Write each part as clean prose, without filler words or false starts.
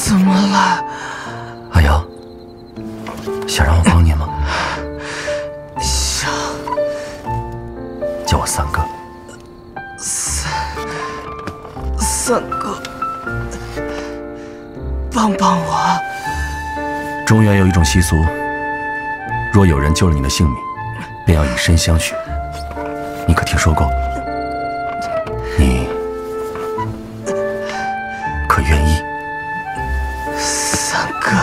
怎么了？ 阿瑶，想让我帮你吗？ 想。 叫我三哥。 三哥，帮帮我！ 中原有一种习俗，若有人救了你的性命，便要以身相许。你可听说过？你可愿意？ 三哥，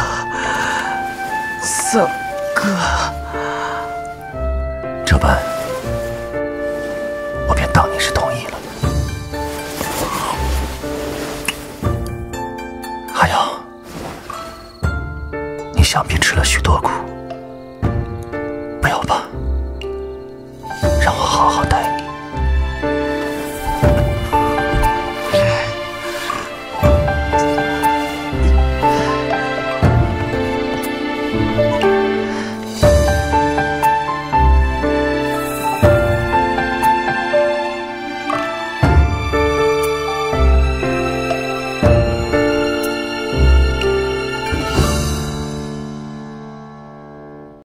三哥， 这般我便当你是同意了。阿瑶，你想必吃了许多苦。